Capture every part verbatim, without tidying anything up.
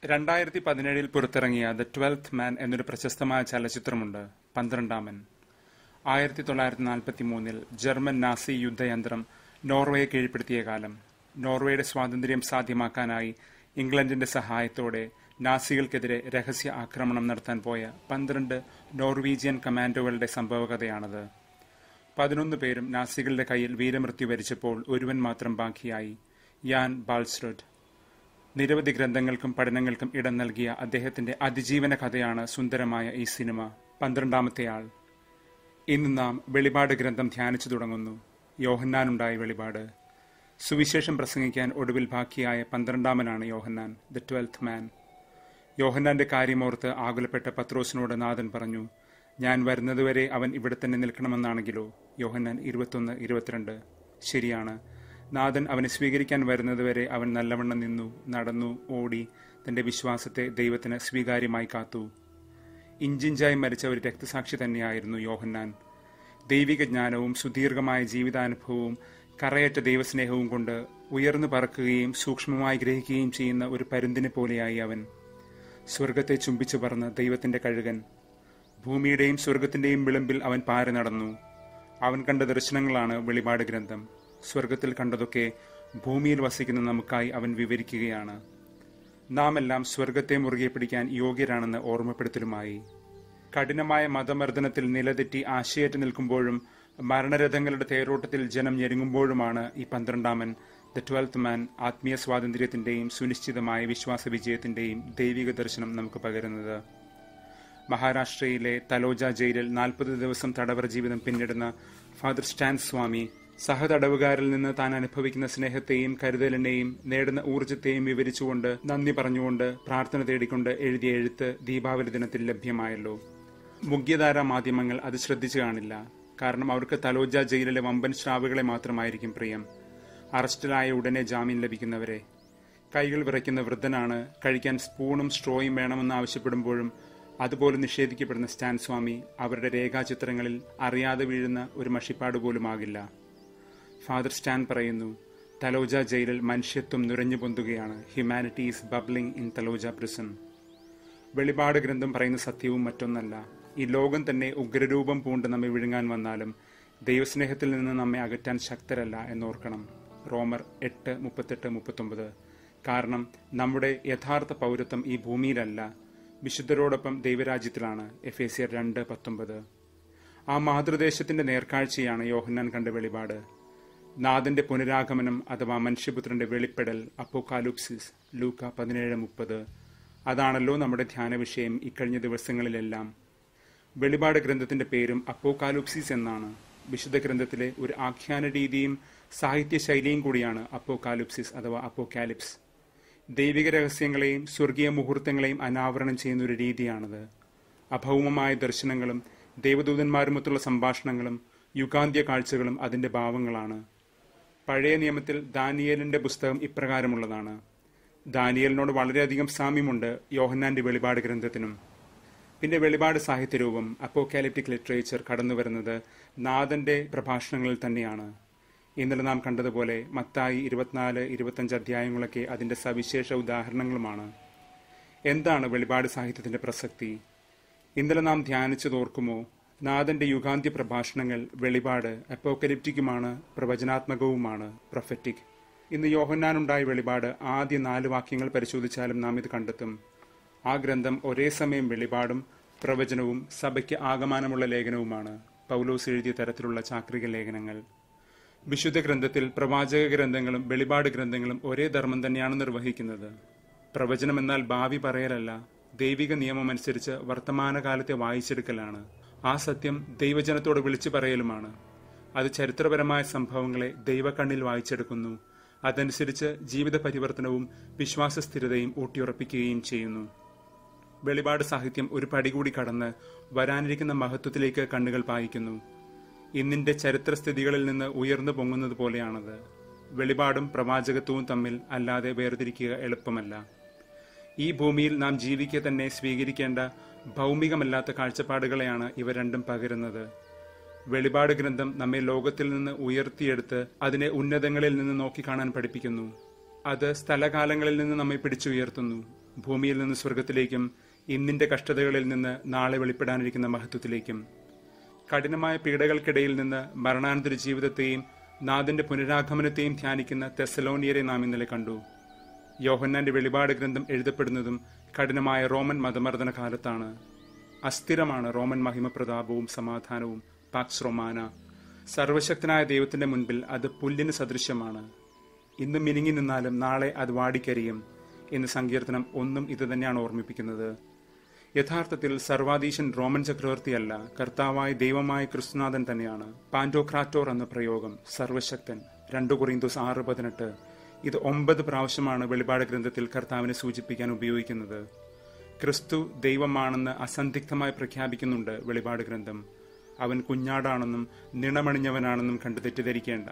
രണ്ടായിരത്തി പതിനേഴിൽ പുറത്തിറങ്ങിയ ദ ട്വൽത്ത് മാൻ എന്നൊരു പ്രശസ്തമായ ചലച്ചിത്രമുണ്ട്. പന്ത്രണ്ടാമൻ. ആയിരത്തി തൊള്ളായിരത്തി നാൽപ്പത്തി മൂന്നിൽ ജർമ്മൻ നാസി യുദ്ധയന്ത്രം നോർവേയെ കീഴ്പ്പെടുത്തിയ കാലം. നോർവേയുടെ സ്വാതന്ത്ര്യം സാധ്യമാക്കാനായി ഇംഗ്ലണ്ടിന്റെ സഹായത്തോടെ നാസികൾക്കെതിരെ രഹസ്യ ആക്രമണം നടത്താൻ പോയ പന്ത്രണ്ട് നോർവീജിയൻ കമാൻഡോകളുടെ സംഭവകഥയാണത്. പതിനൊന്ന് പേരും നാസികളുടെ കയ്യിൽ വീരമൃത്യു വരിച്ചപ്പോൾ ഒരുവൻ മാത്രം ബാക്കിയായി, യാൻ ബാൾസ്റുഡ്. നിരവധി ഗ്രന്ഥങ്ങൾക്കും പഠനങ്ങൾക്കും ഇടം നൽകിയ അദ്ദേഹത്തിന്റെ അതിജീവന കഥയാണ് സുന്ദരമായ ഈ സിനിമ പന്ത്രണ്ടാമത്തെ ആൾ. ഇന്ന് നാം വെളിപാട് ഗ്രന്ഥം ധ്യാനിച്ചു തുടങ്ങുന്നു. യോഹന്നാനുണ്ടായ വെളിപാട്. സുവിശേഷം പ്രസംഗിക്കാൻ ഒടുവിൽ ബാക്കിയായ പന്ത്രണ്ടാമനാണ് യോഹന്നാൻ, ദ ട്വൽത്ത് മാൻ. യോഹന്നാന്റെ കാര്യമോർത്ത് ആകുലപ്പെട്ട പത്രോസിനോട് നാഥൻ പറഞ്ഞു, ഞാൻ വരുന്നതുവരെ അവൻ ഇവിടെ തന്നെ നിൽക്കണമെന്നാണെങ്കിലോ? യോഹന്നാൻ ഇരുപത്തൊന്ന് ഇരുപത്തിരണ്ട്. ശരിയാണ്. നാഥൻ അവനെ സ്വീകരിക്കാൻ വരുന്നതുവരെ അവൻ നല്ലവണ്ണം നിന്നു, നടന്നു, ഓടി, തന്റെ വിശ്വാസത്തെ ദൈവത്തിന് സ്വീകാര്യമായി കാത്തു. ഇഞ്ചിഞ്ചായി മരിച്ച ഒരു രക്തസാക്ഷി തന്നെയായിരുന്നു യോഹന്നാൻ. ദൈവിക ജ്ഞാനവും സുദീർഘമായ ജീവിതാനുഭവവും കറയറ്റ ദൈവസ്നേഹവും കൊണ്ട് ഉയർന്നു പറക്കുകയും സൂക്ഷ്മമായി ഗ്രഹിക്കുകയും ചെയ്യുന്ന ഒരു പരുന്തിനെ പോലെയായി അവൻ. സ്വർഗത്തെ ചുംബിച്ചു പറന്ന് ദൈവത്തിന്റെ കഴുകൻ. ഭൂമിയുടെയും സ്വർഗത്തിന്റെയും വിളിമ്പിൽ അവൻ പാറി നടന്നു. അവൻ കണ്ട ദർശനങ്ങളാണ് വെളിപാട് ഗ്രന്ഥം. സ്വർഗത്തിൽ കണ്ടതൊക്കെ ഭൂമിയിൽ വസിക്കുന്ന നമുക്കായി അവൻ വിവരിക്കുകയാണ്. നാം എല്ലാം സ്വർഗത്തെ മുറുകെ പിടിക്കാൻ യോഗ്യരാണെന്ന് ഓർമ്മപ്പെടുത്തലുമായി. കഠിനമായ മതമർദ്ദനത്തിൽ നിലതെറ്റി ആശയേറ്റ് നിൽക്കുമ്പോഴും മരണരഥങ്ങളുടെ തേരോട്ടത്തിൽ ജനം ഞെരുങ്ങുമ്പോഴുമാണ് ഈ പന്ത്രണ്ടാമൻ, ദ ട്വൽത്ത് മാൻ, ആത്മീയ സ്വാതന്ത്ര്യത്തിന്റെയും സുനിശ്ചിതമായ വിശ്വാസ വിജയത്തിന്റെയും ദൈവിക ദർശനം നമുക്ക് പകരുന്നത്. മഹാരാഷ്ട്രയിലെ തലോജ ജയിലിൽ നാൽപ്പത് ദിവസം തടവറ ജീവിതം പിന്നിടുന്ന ഫാദർ സ്റ്റാൻ സ്വാമി സഹതടവുകാരിൽ നിന്ന് താൻ അനുഭവിക്കുന്ന സ്നേഹത്തെയും കരുതലിനെയും നേടുന്ന ഊർജ്ജത്തെയും വിവരിച്ചുകൊണ്ട്, നന്ദി പറഞ്ഞുകൊണ്ട്, പ്രാർത്ഥന തേടിക്കൊണ്ട് എഴുതിയ എഴുത്ത് ദീപാവലി ദിനത്തിൽ ലഭ്യമായല്ലോ. മുഖ്യധാര മാധ്യമങ്ങൾ അത് ശ്രദ്ധിച്ചു കാണില്ല. കാരണം അവർക്ക് തലോജ ജയിലിലെ വമ്പൻ ശ്രാവുകളെ മാത്രമായിരിക്കും പ്രിയം. അറസ്റ്റിലായ ഉടനെ ജാമ്യം ലഭിക്കുന്നവരെ. കൈകൾ വിറയ്ക്കുന്ന വൃദ്ധനാണ്, കഴിക്കാൻ സ്പൂണും സ്ട്രോയും വേണമെന്ന് ആവശ്യപ്പെടുമ്പോഴും അതുപോലെ നിഷേധിക്കപ്പെടുന്ന സ്റ്റാൻ സ്വാമി അവരുടെ രേഖാചിത്രങ്ങളിൽ അറിയാതെ വീഴുന്ന ഒരു മഷിപ്പാട് പോലുമാകില്ല. ഫാദർ സ്റ്റാൻ പറയുന്നു, തലോജ ജയിലിൽ മനുഷ്യത്വം നുരഞ്ഞു പൊന്തുകയാണ്. Humanity is bubbling in Taloja prison. വെളിപാട് ഗ്രന്ഥം പറയുന്ന സത്യവും മറ്റൊന്നല്ല. ഈ ലോകം തന്നെ ഉഗ്രരൂപം പൂണ്ട് നമ്മെ വിഴുങ്ങാൻ വന്നാലും ദൈവസ്നേഹത്തിൽ നിന്ന് നമ്മെ അകറ്റാൻ ശക്തരല്ല എന്നോർക്കണം. റോമർ എട്ട് മുപ്പത്തെട്ട് മുപ്പത്തൊമ്പത്. കാരണം നമ്മുടെ യഥാർത്ഥ പൗരത്വം ഈ ഭൂമിയിലല്ല, വിശുദ്ധരോടൊപ്പം ദൈവരാജ്യത്തിലാണ്. എഫേസ്യർ രണ്ട് പത്തൊമ്പത്. ആ മാതൃദേശത്തിന്റെ നേർക്കാഴ്ചയാണ് യോഹന്നാൻ കണ്ട വെളിപാട്. നാഥന്റെ പുനരാഗമനം അഥവാ മനുഷ്യപുത്രന്റെ വെളിപ്പെടൽ, അപ്പോകാലിപ്സിസ്, ലൂക്ക പതിനേഴ് മുപ്പത്. അതാണല്ലോ നമ്മുടെ ധ്യാന വിഷയം ഇക്കഴിഞ്ഞ ദിവസങ്ങളിലെല്ലാം. വെളിപാട് ഗ്രന്ഥത്തിന്റെ പേരും അപ്പോകാലിപ്സിസ് എന്നാണ്. വിശുദ്ധ ഗ്രന്ഥത്തിലെ ഒരു ആഖ്യാന രീതിയും സാഹിത്യ ശൈലിയും കൂടിയാണ് അപ്പോകാലിപ്സിസ് അഥവാ അപ്പോകാലിപ്സ്. ദൈവിക രഹസ്യങ്ങളെയും സ്വർഗീയ മുഹൂർത്തങ്ങളെയും അനാവരണം ചെയ്യുന്ന ഒരു രീതിയാണത്. അഭൗമമായ ദർശനങ്ങളും ദൈവദൂതന്മാരുമൊത്തുള്ള സംഭാഷണങ്ങളും യുഗാന്ത്യ കാഴ്ചകളും അതിന്റെ ഭാവങ്ങളാണ്. പഴയ നിയമത്തിൽ ദാനിയേലിന്റെ പുസ്തകം ഇപ്രകാരമുള്ളതാണ്. ദാനിയേലിനോട് വളരെയധികം സാമ്യമുണ്ട് യോഹന്നാന്റെ വെളിപാട് ഗ്രന്ഥത്തിനും. പിന്നെ വെളിപാട് സാഹിത്യരൂപം, അപ്പോകാലിപ്റ്റിക് ലിറ്ററേച്ചർ കടന്നുവരുന്നത് നാഥന്റെ പ്രഭാഷണങ്ങളിൽ തന്നെയാണ്. ഇന്നലെ നാം കണ്ടതുപോലെ മത്തായി ഇരുപത്തിനാല് ഇരുപത്തഞ്ച് അധ്യായങ്ങളൊക്കെ അതിന്റെ സവിശേഷ ഉദാഹരണങ്ങളുമാണ്. എന്താണ് വെളിപാട് സാഹിത്യത്തിന്റെ പ്രസക്തി? ഇന്നലെ നാം ധ്യാനിച്ചതോർക്കുമോ? നാഥന്റെ യുഗാന്ത്യ പ്രഭാഷണങ്ങൾ വെളിപാട് അപ്പോകലിപ്റ്റിക്കുമാണ്, പ്രവചനാത്മകവുമാണ്, പ്രൊഫറ്റിക്. ഇന്ന് യോഹന്നാനുണ്ടായ വെളിപാട് ആദ്യ നാല് വാക്യങ്ങൾ പരിശോധിച്ചാലും നാം ഇത് കണ്ടെത്തും. ആ ഗ്രന്ഥം ഒരേ സമയം വെളിപാടും പ്രവചനവും സഭയ്ക്ക് ആകമാനമുള്ള ലേഖനവുമാണ്. പൗലോസ് എഴുതിയ തരത്തിലുള്ള ചാക്രിക ലേഖനങ്ങൾ. വിശുദ്ധ ഗ്രന്ഥത്തിൽ പ്രവാചക ഗ്രന്ഥങ്ങളും വെളിപാട് ഗ്രന്ഥങ്ങളും ഒരേ ധർമ്മം തന്നെയാണ് നിർവഹിക്കുന്നത്. പ്രവചനം എന്നാൽ ഭാവി പറയലല്ല, ദൈവിക നിയമം അനുസരിച്ച് വർത്തമാനകാലത്തെ വായിച്ചെടുക്കലാണ്. ആ സത്യം ദൈവജനത്തോട് വിളിച്ചു പറയലുമാണ്. അത് ചരിത്രപരമായ സംഭവങ്ങളെ ദൈവക്കണ്ണിൽ വായിച്ചെടുക്കുന്നു. അതനുസരിച്ച് ജീവിത പരിവർത്തനവും വിശ്വാസസ്ഥിരതയും ഊട്ടിയുറപ്പിക്കുകയും ചെയ്യുന്നു. വെളിപാട് സാഹിത്യം ഒരു പടി കൂടി കടന്ന് വരാനിരിക്കുന്ന മഹത്വത്തിലേക്ക് കണ്ണുകൾ പായിക്കുന്നു. ഇന്നിന്റെ ചരിത്രസ്ഥിതികളിൽ നിന്ന് ഉയർന്നു പൊങ്ങുന്നത് പോലെയാണത്. വെളിപാടും പ്രവാചകത്വവും തമ്മിൽ അല്ലാതെ വേർതിരിക്കുക എളുപ്പമല്ല. ഈ ഭൂമിയിൽ നാം ജീവിക്കെ തന്നെ സ്വീകരിക്കേണ്ട ഭൗമികമല്ലാത്ത കാഴ്ചപ്പാടുകളെയാണ് ഇവ രണ്ടും പകരുന്നത്. വെളിപാട് ഗ്രന്ഥം നമ്മെ ലോകത്തിൽ നിന്ന് ഉയർത്തിയെടുത്ത് അതിനെ ഉന്നതങ്ങളിൽ നിന്ന് നോക്കിക്കാണാൻ പഠിപ്പിക്കുന്നു. അത് സ്ഥലകാലങ്ങളിൽ നിന്ന് നമ്മെ പിടിച്ചുയർത്തുന്നു. ഭൂമിയിൽ നിന്ന് സ്വർഗത്തിലേക്കും ഇന്നിന്റെ കഷ്ടതകളിൽ നിന്ന് നാളെ വെളിപ്പെടാനിരിക്കുന്ന മഹത്വത്തിലേക്കും. കഠിനമായ പീഡകൾക്കിടയിൽ നിന്ന് മരണാനന്തര ജീവിതത്തെയും നാഥന്റെ പുനരാഗമനത്തെയും ധ്യാനിക്കുന്ന തെസലോനിയരെ നാം ഇന്നലെ കണ്ടു. യോഹന്നാന്റെ വെളിപാട് ഗ്രന്ഥം എഴുതപ്പെടുന്നതും കഠിനമായ റോമൻ മതമർദ്ദന കാലത്താണ്. അസ്ഥിരമാണ് റോമൻ മഹിമപ്രതാപവും സമാധാനവും. Pax Romana. സർവശക്തനായ ദൈവത്തിന്റെ മുൻപിൽ അത് പുല്ലിന് സദൃശ്യമാണ്. ഇന്ന് മിനുങ്ങി നിന്നാലും നാളെ അത് വാടിക്കരിയും എന്ന് സങ്കീർത്തനം ഒന്നും ഇത് തന്നെയാണ് ഓർമ്മിപ്പിക്കുന്നത്. യഥാർത്ഥത്തിൽ സർവാധീശൻ റോമൻ ചക്രവർത്തിയല്ല, കർത്താവായ ദൈവമായ ക്രിസ്തുനാഥൻ തന്നെയാണ്. പാൻഡോക്രാറ്റോർ എന്ന പ്രയോഗം സർവശക്തൻ, രണ്ടു കൊറിന്തോസ് ആറ് പതിനെട്ട്, ഇത് ഒമ്പത് പ്രാവശ്യമാണ് വെളിപാട് ഗ്രന്ഥത്തിൽ കർത്താവിനെ സൂചിപ്പിക്കാൻ ഉപയോഗിക്കുന്നത്. ക്രിസ്തു ദൈവമാണെന്ന് അസന്ധിഗ്ധമായി പ്രഖ്യാപിക്കുന്നുണ്ട് വെളിപാട് ഗ്രന്ഥം. അവൻ കുഞ്ഞാടാണെന്നും നിണമണിഞ്ഞവനാണെന്നും കണ്ടു തെറ്റിദ്ധരിക്കേണ്ട.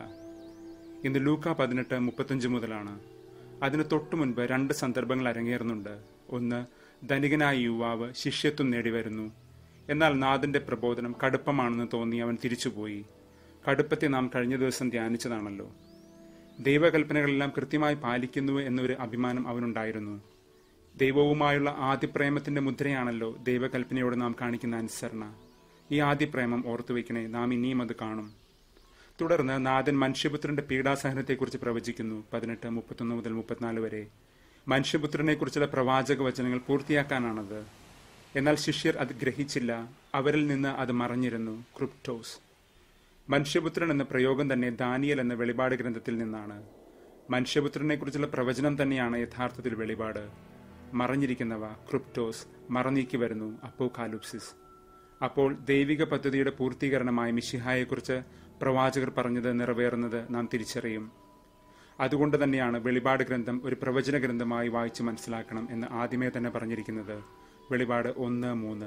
ഇന്ന് ലൂക്ക പതിനെട്ട് മുപ്പത്തഞ്ച് മുതലാണ്. അതിന് തൊട്ടു മുൻപ് രണ്ട് സന്ദർഭങ്ങൾ അരങ്ങേറുന്നുണ്ട്. ഒന്ന്, ധനികനായ യുവാവ് ശിഷ്യത്വം നേടിവരുന്നു. എന്നാൽ നാഥന്റെ പ്രബോധനം കടുപ്പമാണെന്ന് തോന്നി അവൻ തിരിച്ചുപോയി. കടുപ്പത്തെ നാം കഴിഞ്ഞ ദിവസം ധ്യാനിച്ചതാണല്ലോ. ദൈവകൽപ്പനകളെല്ലാം കൃത്യമായി പാലിക്കുന്നു എന്നൊരു അഭിമാനം അവനുണ്ടായിരുന്നു. ദൈവവുമായുള്ള ആദ്യപ്രേമത്തിന്റെ മുദ്രയാണല്ലോ ദൈവകൽപ്പനയോട് നാം കാണിക്കുന്ന അനുസരണ. ഈ ആദ്യപ്രേമം ഓർത്തുവെക്കണേ, നാം ഇനിയും അത് കാണും. തുടർന്ന് നാഥൻ മനുഷ്യപുത്രന്റെ പീഡാസഹനത്തെക്കുറിച്ച് പ്രവചിക്കുന്നു. പതിനെട്ട് മുപ്പത്തൊന്ന് മുതൽ മുപ്പത്തിനാല് വരെ മനുഷ്യപുത്രനെ കുറിച്ചുള്ള പ്രവാചക വചനങ്ങൾ പൂർത്തിയാക്കാനാണത്. എന്നാൽ ശിഷ്യർ അത് ഗ്രഹിച്ചില്ല. അവരിൽ നിന്ന് അത് മറഞ്ഞിരുന്നു. ക്രിപ്റ്റോസ്. മനുഷ്യപുത്രൻ എന്ന പ്രയോഗം തന്നെ ദാനിയേൽ എന്ന വെളിപാട് ഗ്രന്ഥത്തിൽ നിന്നാണ്. മനുഷ്യപുത്രനെ കുറിച്ചുള്ള പ്രവചനം തന്നെയാണ് യഥാർത്ഥത്തിൽ വെളിപാട്. മറഞ്ഞിരിക്കുന്നവ ക്രിപ്റ്റോസ്, മറനീക്കി വരുന്നു അപ്പോകാലിപ്സിസ്. അപ്പോൾ ദൈവിക പദ്ധതിയുടെ പൂർത്തീകരണമായ മിശിഹായെക്കുറിച്ച് പ്രവാചകർ പറഞ്ഞത് നിറവേറുന്നത് നാം തിരിച്ചറിയും. അതുകൊണ്ട് തന്നെയാണ് വെളിപാട് ഗ്രന്ഥം ഒരു പ്രവചന ഗ്രന്ഥമായി വായിച്ച് മനസ്സിലാക്കണം എന്ന് ആദ്യമേ തന്നെ പറഞ്ഞിരിക്കുന്നത്. വെളിപാട് ഒന്ന് മൂന്ന്.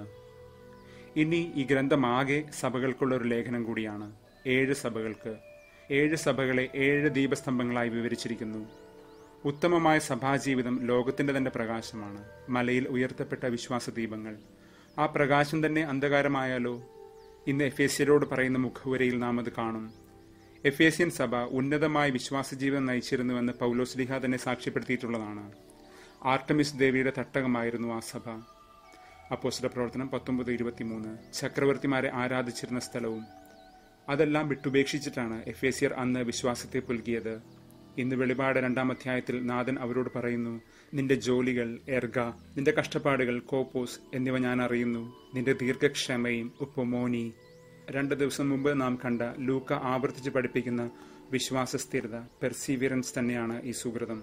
ഇനി ഈ ഗ്രന്ഥമാകെ സഭകൾക്കുള്ള ഒരു ലേഖനം കൂടിയാണ്. ഏഴ് സഭകൾക്ക്. ഏഴ് സഭകളെ ഏഴ് ദീപസ്തംഭങ്ങളായി വിവരിച്ചിരിക്കുന്നു. ഉത്തമമായ സഭാജീവിതം ലോകത്തിന്റെ തന്നെ പ്രകാശമാണ്. മലയിൽ ഉയർത്തപ്പെട്ട വിശ്വാസ ദീപങ്ങൾ. ആ പ്രകാശം തന്നെ അന്ധകാരമായാലോ? ഇന്ന് എഫേസ്യരോട് പറയുന്ന മുഖവുരയിൽ നാം അത് കാണും. എഫേസ്യൻ സഭ ഉന്നതമായ വിശ്വാസജീവിതം നയിച്ചിരുന്നുവെന്ന് പൗലോസ്ലീഹ തന്നെ സാക്ഷ്യപ്പെടുത്തിയിട്ടുള്ളതാണ്. ആർട്ടമിസ് ദേവിയുടെ തട്ടകമായിരുന്നു ആ സഭ. അപ്പോസ്തല പ്രവർത്തനം പത്തൊമ്പത് ഇരുപത്തിമൂന്ന്. ചക്രവർത്തിമാരെ ആരാധിച്ചിരുന്ന സ്ഥലവും. അതെല്ലാം വിട്ടുപേക്ഷിച്ചിട്ടാണ് എഫേസ്യർ അന്ന് വിശ്വാസത്തെ പുൽകിയത്. ഇന്ന് വെളിപാട് രണ്ടാം അധ്യായത്തിൽ നാഥൻ അവരോട് പറയുന്നു, നിന്റെ ജോലികൾ എർഗ, നിന്റെ കഷ്ടപ്പാടുകൾ കോപ്പോസ് എന്നിവ ഞാൻ അറിയുന്നു. നിന്റെ ദീർഘക്ഷമയും ഉപമോനി. രണ്ട് ദിവസം മുമ്പ് നാം കണ്ട ലൂക്ക ആവർത്തിച്ച് പഠിപ്പിക്കുന്ന വിശ്വാസസ്ഥിരത, പെർസീവിയറൻസ് തന്നെയാണ് ഈ സുകൃതം.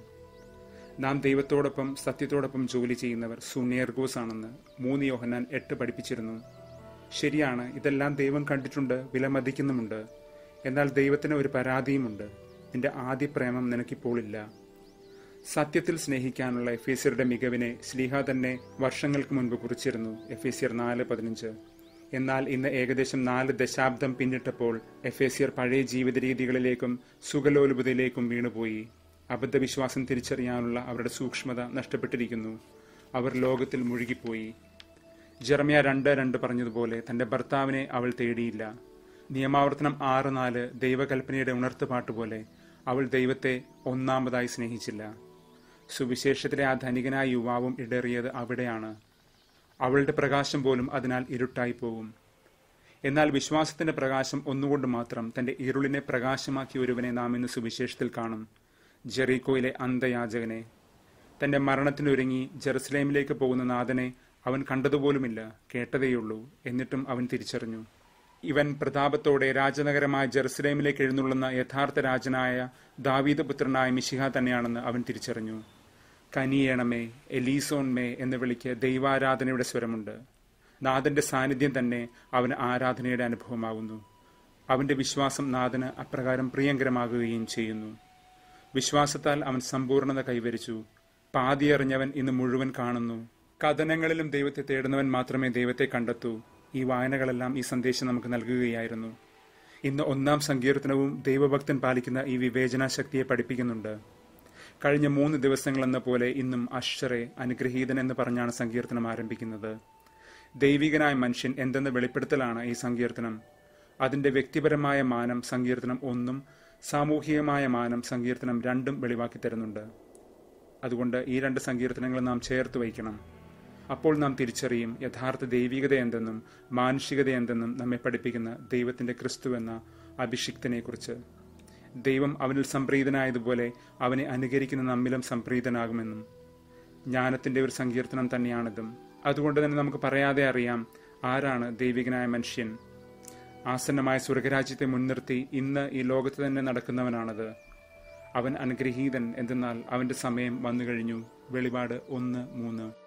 നാം ദൈവത്തോടൊപ്പം സത്യത്തോടൊപ്പം ജോലി ചെയ്യുന്നവർ സുനേർഗോസ് ആണെന്ന് മൂന്ന് യോഹന്നാൻ എട്ട് പഠിപ്പിച്ചിരുന്നു. ശരിയാണ്, ഇതെല്ലാം ദൈവം കണ്ടിട്ടുണ്ട്, വിലമതിക്കുന്നുമുണ്ട്. എന്നാൽ ദൈവത്തിന് ഒരു പരാതിയുമുണ്ട്. നിന്റെ ആദ്യ പ്രേമം നിനക്കിപ്പോൾ ഇല്ല. സത്യത്തിൽ സ്നേഹിക്കാനുള്ള എഫേസ്യരുടെ മികവിനെ ശ്ലീഹ തന്നെ വർഷങ്ങൾക്ക് മുൻപ് കുറിച്ചിരുന്നു. എഫേസ്യർ നാല് പതിനഞ്ച്. എന്നാൽ ഇന്ന് ഏകദേശം നാല് ദശാബ്ദം പിന്നിട്ടപ്പോൾ എഫേസ്യർ പഴയ ജീവിത രീതികളിലേക്കും സുഖലോലുപതയിലേക്കും വീണുപോയി. അബദ്ധവിശ്വാസം തിരിച്ചറിയാനുള്ള അവരുടെ സൂക്ഷ്മത നഷ്ടപ്പെട്ടിരിക്കുന്നു. അവർ ലോകത്തിൽ മുഴുകിപ്പോയി. ജെറമ്യ രണ്ട് രണ്ട് പറഞ്ഞതുപോലെ തന്റെ ഭർത്താവിനെ അവൾ തേടിയില്ല. നിയമാവർത്തനം ആറ് നാല് ദൈവകൽപ്പനയുടെ ഉണർത്തുപാട്ടുപോലെ അവൾ ദൈവത്തെ ഒന്നാമതായി സ്നേഹിച്ചില്ല. സുവിശേഷത്തിലെ ആ ധനികനായ യുവാവും ഇടറിയത് അവിടെയാണ്. അവളുടെ പ്രകാശം പോലും അതിനാൽ ഇരുട്ടായി പോകും. എന്നാൽ വിശ്വാസത്തിന്റെ പ്രകാശം ഒന്നുകൊണ്ട് മാത്രം തന്റെ ഇരുളിനെ പ്രകാശമാക്കിയ ഒരുവനെ നാം ഇന്ന് സുവിശേഷത്തിൽ കാണും. ജെറീക്കോയിലെ അന്ധയാചകനെ. തന്റെ മരണത്തിനൊരുങ്ങി ജെറുസലേമിലേക്ക് പോകുന്ന നാഥനെ അവൻ കണ്ടതുപോലുമില്ല, കേട്ടതേയുള്ളൂ. എന്നിട്ടും അവൻ തിരിച്ചറിഞ്ഞു, ഇവൻ പ്രതാപത്തോടെ രാജനഗരമായ ജെറുസലേമിലേക്ക് എഴുന്നള്ളുന്ന യഥാർത്ഥ രാജനായ ദാവീദ് പുത്രനായ മിശിഹ തന്നെയാണെന്ന് അവൻ തിരിച്ചറിഞ്ഞു. കനിയേണമേ, എലീസോൺമേ എന്ന വിളിക്ക് ദൈവാരാധനയുടെ സ്വരമുണ്ട്. നാഥന്റെ സാന്നിധ്യം തന്നെ അവന് ആരാധനയുടെ അനുഭവമാകുന്നു. അവന്റെ വിശ്വാസം നാഥന് അപ്രകാരം പ്രിയങ്കരമാകുകയും ചെയ്യുന്നു. വിശ്വാസത്താൽ അവൻ സമ്പൂർണത കൈവരിച്ചു. പാതിയറിഞ്ഞവൻ ഇന്ന് മുഴുവൻ കാണുന്നു. കഥനങ്ങളിലും ദൈവത്തെ തേടുന്നവൻ മാത്രമേ ദൈവത്തെ കണ്ടെത്തൂ. ഈ വായനകളെല്ലാം ഈ സന്ദേശം നമുക്ക് നൽകുകയായിരുന്നു. ഇന്ന് ഒന്നാം സങ്കീർത്തനവും ദൈവഭക്തൻ പാലിക്കുന്ന ഈ വിവേചന ശക്തിയെ പഠിപ്പിക്കുന്നുണ്ട്. കഴിഞ്ഞ മൂന്ന് ദിവസങ്ങളെന്ന പോലെ ഇന്നും അശ്വറെ അനുഗ്രഹീതൻ എന്ന് പറഞ്ഞാണ് സങ്കീർത്തനം ആരംഭിക്കുന്നത്. ദൈവികനായ മനുഷ്യൻ എന്തെന്ന വെളിപ്പെടുത്തലാണ് ഈ സങ്കീർത്തനം. അതിന്റെ വ്യക്തിപരമായ മാനം സങ്കീർത്തനം ഒന്നും സാമൂഹികമായ മാനം സങ്കീർത്തനം രണ്ടും വെളിവാക്കി തരുന്നുണ്ട്. അതുകൊണ്ട് ഈ രണ്ട് സങ്കീർത്തനങ്ങൾ നാം ചേർത്ത് വയ്ക്കണം. അപ്പോൾ നാം തിരിച്ചറിയും യഥാർത്ഥ ദൈവികത എന്തെന്നും മാനുഷികത എന്തെന്നും നമ്മെ പഠിപ്പിക്കുന്ന ദൈവത്തിന്റെ ക്രിസ്തു എന്ന അഭിഷിക്തനെക്കുറിച്ച്. ദൈവം അവനിൽ സംപ്രീതനായതുപോലെ അവനെ അനുകരിക്കുന്ന നമ്മിലും സംപ്രീതനാകുമെന്നും. ജ്ഞാനത്തിന്റെ ഒരു സങ്കീർത്തനം തന്നെയാണിതും. അതുകൊണ്ട് തന്നെ നമുക്ക് പറയാതെ അറിയാം ആരാണ് ദൈവികനായ മനുഷ്യൻ. ആസന്നമായ സ്വർഗരാജ്യത്തെ മുൻനിർത്തി ഇന്ന് ഈ ലോകത്ത് തന്നെ നടക്കുന്നവനാണത്. അവൻ അനുഗ്രഹീതൻ, എന്തെന്നാൽ അവന്റെ സമയം വന്നു കഴിഞ്ഞു. വെളിപാട് ഒന്ന് മൂന്ന്.